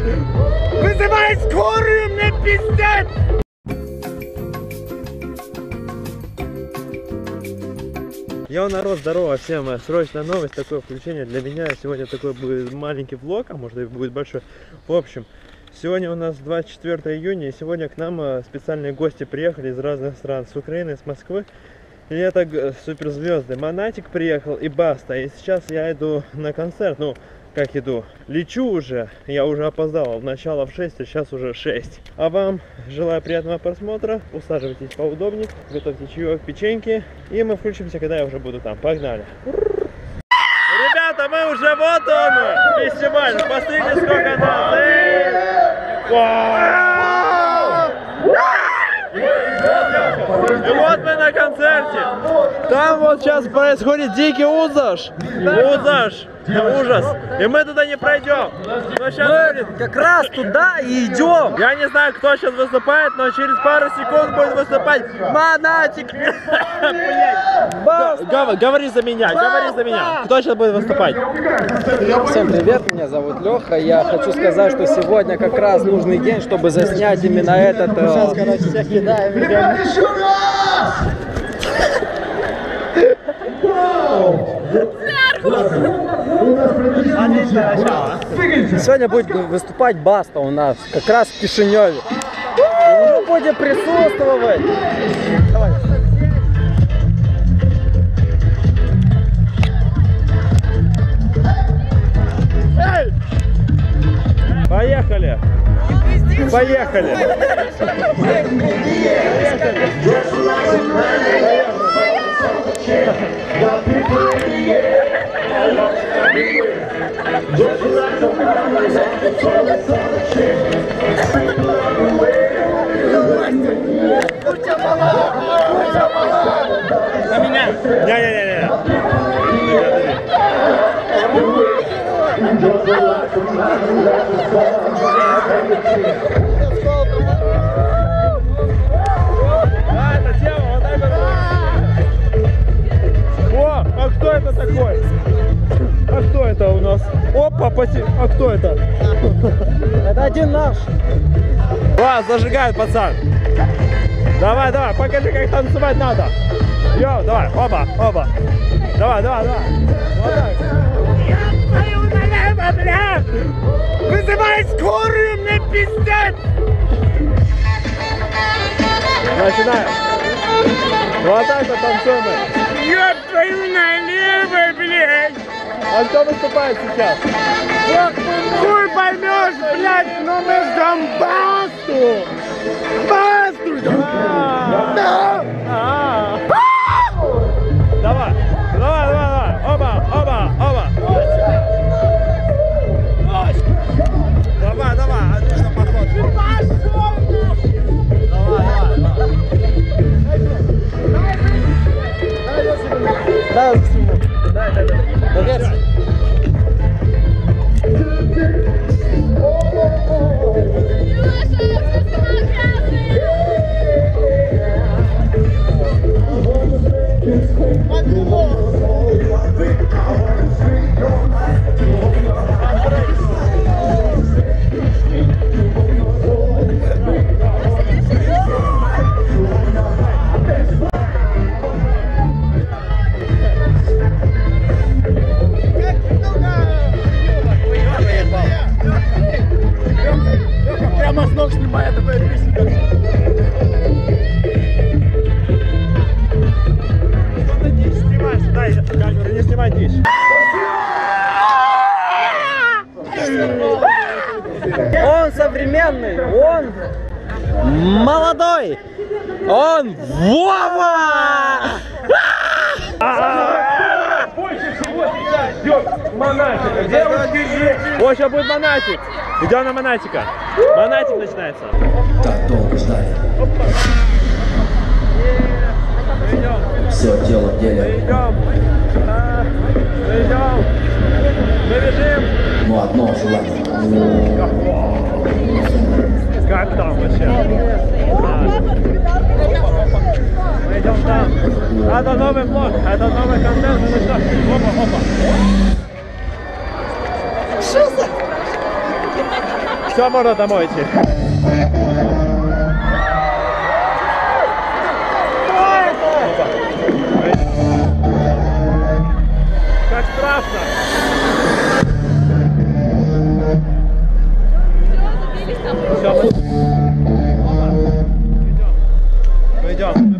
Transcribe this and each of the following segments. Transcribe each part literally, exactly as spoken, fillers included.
Вызывай скорую, мне пиздец! Йоу, народ, здорово всем! Срочная новость, такое включение для меня. Сегодня такой будет маленький влог, а может и будет большой. В общем, сегодня у нас двадцать четвёртое июня, и сегодня к нам специальные гости приехали из разных стран, с Украины, с Москвы. И это суперзвезды. Монатик приехал и Баста. И сейчас я иду на концерт. Ну, как иду? Лечу уже. Я уже опоздал. Начало в шесть, а сейчас уже шесть. А вам желаю приятного просмотра. Усаживайтесь поудобнее. Готовьте чаек, печеньки. И мы включимся, когда я уже буду там. Погнали. Ребята, мы уже вот он. Фестиваль. Посмотрите, сколько нас. И вот мы на концерте. Там вот сейчас происходит дикий узаш. Узаш. Ужас. И мы туда не пройдем. Но сейчас мы будет... как раз туда и идем. Я не знаю, кто сейчас выступает, но через пару секунд будет выступать Монатик. Говори за меня, говори за меня. Кто сейчас будет выступать? Всем привет, меня зовут Леха. Я хочу сказать, что сегодня как раз нужный день, чтобы заснять именно этот... Сейчас, короче, всех кидаем. Сегодня будет выступать Баста у нас, как раз в Кишиневе. Мы будем присутствовать. Давай. Поехали! Поехали! На меня! Не-не-не-не! Да, это тема, вот так вот. О, а кто это такой? А кто это у нас? Опа, поси... А кто это? Это один наш. Ладно, зажигает пацан. Давай, давай, покажи, как танцевать надо. Йоу, давай, оба, оба. Давай, давай, давай. Вот так. Вызывай скорую, мне пиздец! Начинаем. Вот так вот танцуем мы. Ёб твою налево, блядь! А кто выступает сейчас? Хуй поймешь, блядь, но мы ждем Басту! Басту! Да! Давай, давай, давай, давай! Оба, оба, оба! Давай, давай, отлично поход. Давай, давай, давай. Дай я сниму. Дай, дай, дай. Доверься. Прямо с ног снимает такое песенка. Что ты дичь снимаешь? Дай камеру, не снимай дичь. Он современный, он молодой, он Вова! Больше всего сейчас ждет Монатика. Девушки, вот сейчас будет Монатик. Идем на Монатика. Монатик начинается. Так долго ждали. Идем. Все дело в деле. Идем. Идем. Мы бежим. Ну одно желание. Как там вообще? Мы идем там. Это новый влог, это новый контент. Опа, опа. Все, Все, можно домой идти. Как страшно! Все, мы... Мы идем.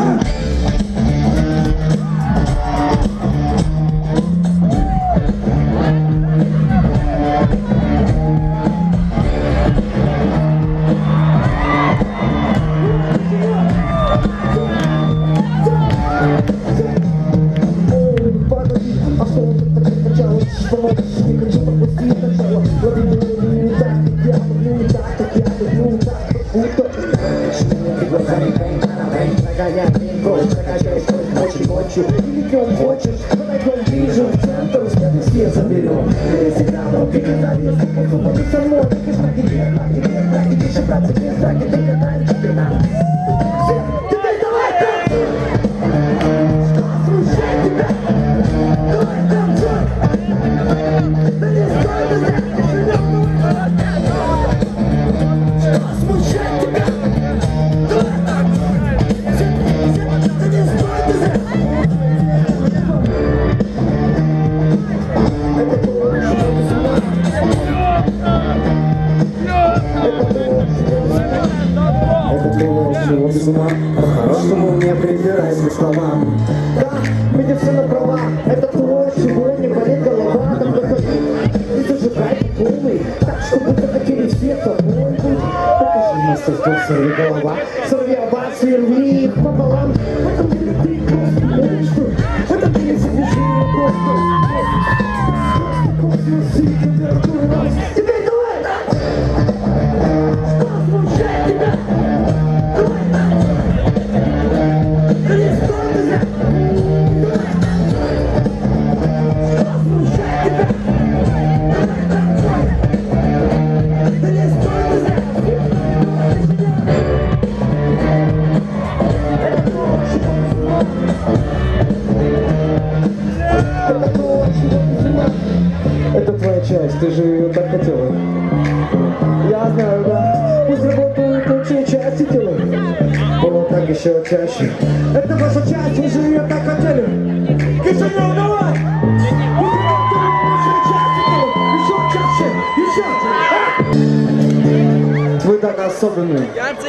По-хорошему не прибирай к словам. Да, видя все направо, это твой сегодня болит голова. Так выходи, и зажигай полный, так, чтобы захотели все тобой быть. Покажи мне состав, сорви голова, сорви овации, рви их пополам. В этом мире ты просто, что? В этом мире движение просто. Космос и температура раз. Теперь давай! Что смущает тебя? Это твоя часть, ты же ее так хотела. Я знаю, да. Пусть работают лучшие части тела. Было так еще чаще. Это ваша часть, вы же ее так хотели. Кишинев, давай! Пусть работают лучшие части тела. Еще чаще, еще. Вы так особенные.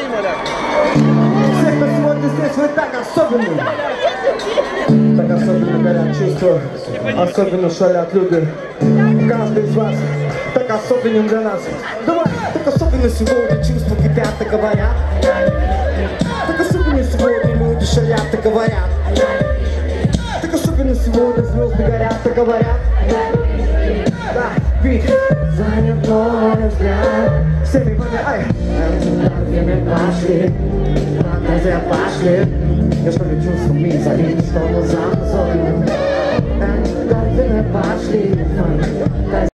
Все, кто сегодня здесь, вы так особенные. Так особенно горят чувства, особенно шалят люди. Каждый из вас так особенен для нас. Давай, так особенно сегодня чувства кипят и говорят. Так особенно сегодня люди шалят и говорят. Так особенно сегодня звезды горят и говорят. Да, ведь занят мой взгляд. Все мы вами, ай, время пошли, фантазия пошли. Я что ли чувствую, забить, что мы замазали. Эндорфины пошли.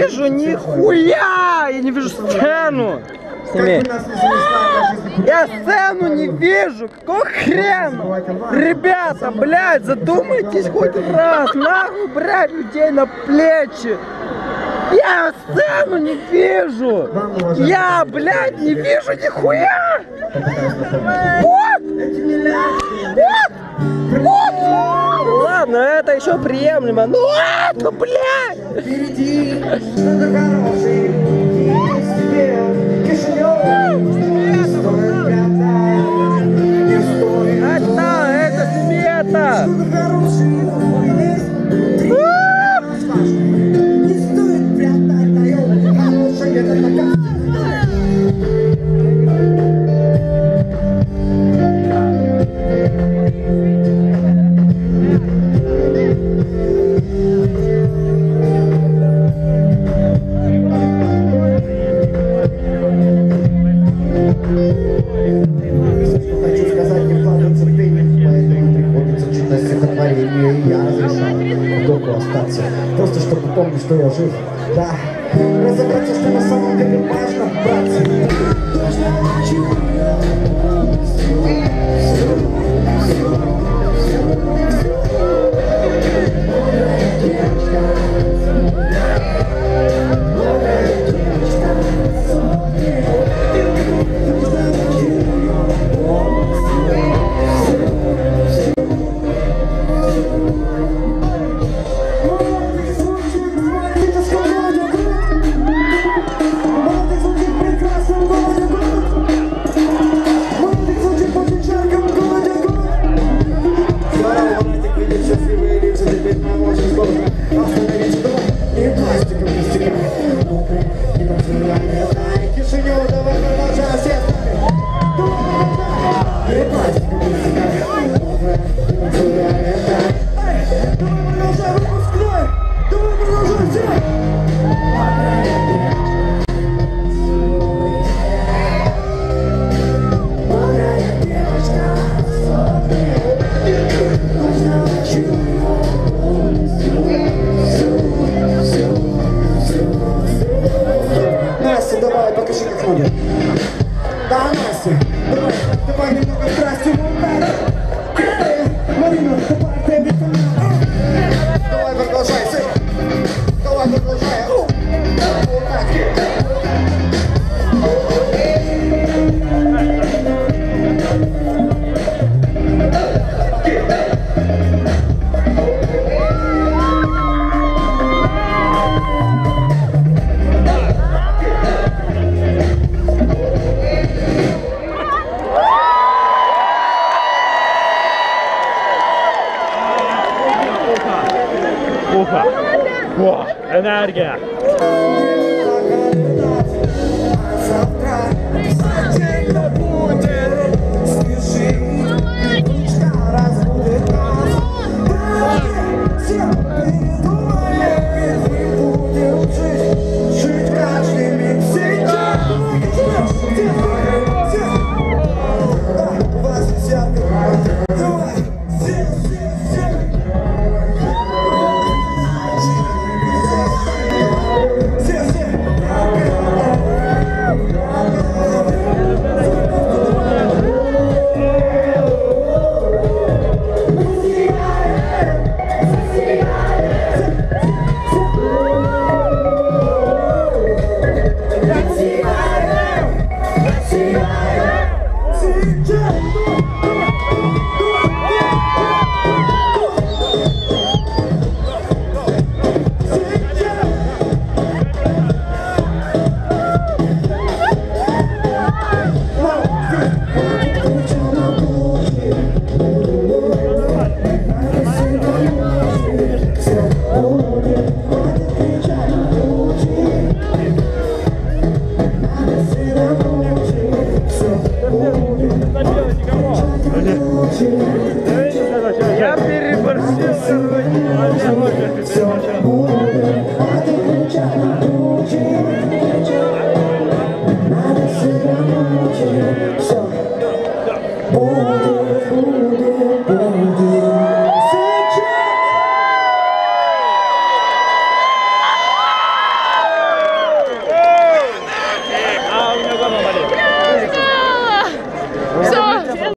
вижу нихуя! Я не вижу сцену! Сними. Я сцену не вижу! Какого хрена? Ребята, блядь, задумайтесь хоть раз! Нахуй брать людей на плечи! Я сцену не вижу! Я, блядь, не вижу нихуя! Вот! Вот! Вот! Ладно, это еще приемлемо. Ну ладно, блядь! Впереди что-то хорошее есть тебе, Кишинев. Не стоит прятать, не стоит. Это, это смета! Что-то хорошее есть, не стоит прятать, даёт хорошее, это такая. Хочу сказать, не вкладывать терпение, поэтому приходится читать стихотворение, и я разрешал вдоху остаться, просто чтобы помнить, что я жив. Да, разобраться, что на самом деле важно, братцы. Настя, давай, покажи, как ходят. Да, Настя, давай, давай немного страсти, Марина, давай, ты давай, продолжай, сын. Давай, продолжай. Вот так. Уха! О, энергия! Завтра обязательно будет снежить, птичка разбудит нас. Все передумаем, и мы будем жить, жить каждый миг сейчас. У вас десятка, давай, все, все, все. Я переборщил сегодня. Все.